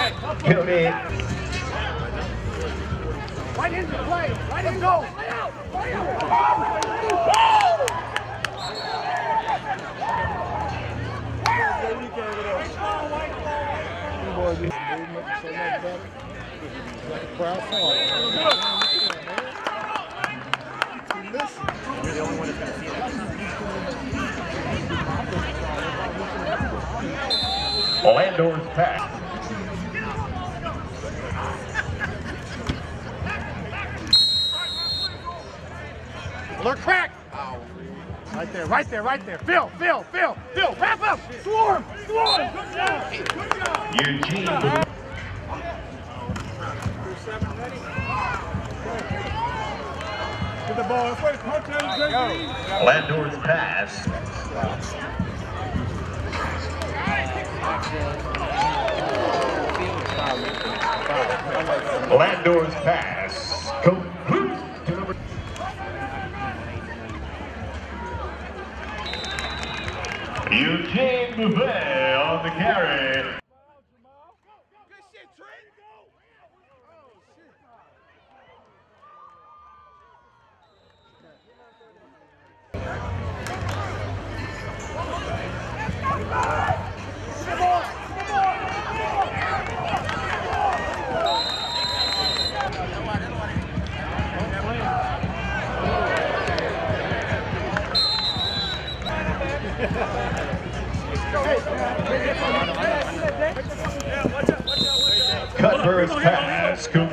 Killed it. Right into the play. Right in go. Play out. Play out. You're the only one that's going to see that. Landor's pass. Alert crack! Right there, right there, right there. Phil, wrap up! Swarm! Good job! Eugene. Get the ball. Landor's pass. Landor's pass. Complete to number. Eugene Bouvet on the carry. Cutler's pass.